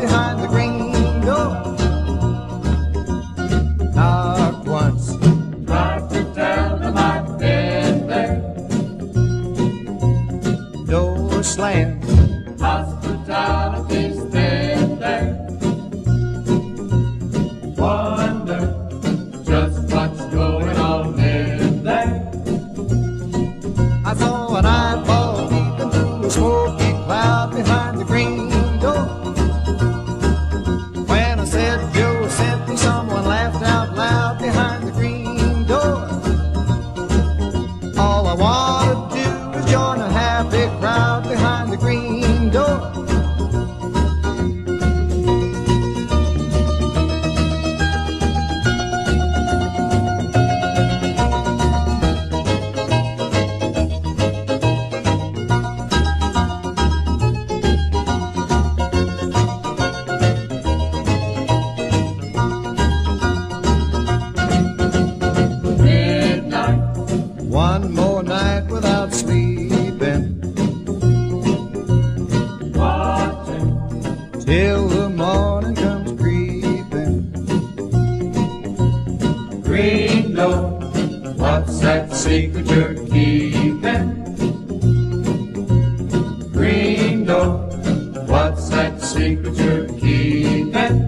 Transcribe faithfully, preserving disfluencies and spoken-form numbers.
behind the green door. Knocked once, Tried to tell them I'd been there. door slammed. Hospitality's thin there. Wonder just what's going on in there. I saw an eyeball peeping through a smoky cloud behind the green door. When I said Joe sent me, someone laughed out loud behind the green door. All I want to do is join a happy crowd behind the green door. Midnight, One more night without sleeping, watching, till the morning comes creeping. green door. What's that secret you're keeping? Green door. What's that secret you're keeping?